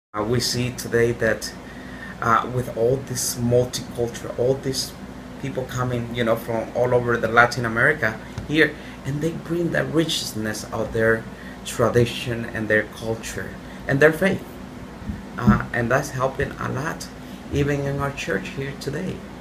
We see today that with all this multicultural, all these people coming, from all over the Latin America here, and they bring the richness of their tradition and their culture and their faith, and that's helping a lot, even in our church here today.